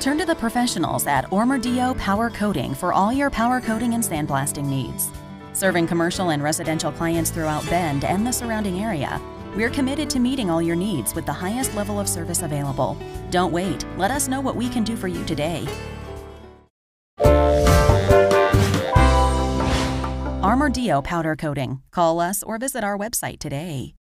Turn to the professionals at Armordillo Power Coating for all your power coating and sandblasting needs. Serving commercial and residential clients throughout Bend and the surrounding area, we're committed to meeting all your needs with the highest level of service available. Don't wait. Let us know what we can do for you today. Armordillo Powder Coating. Call us or visit our website today.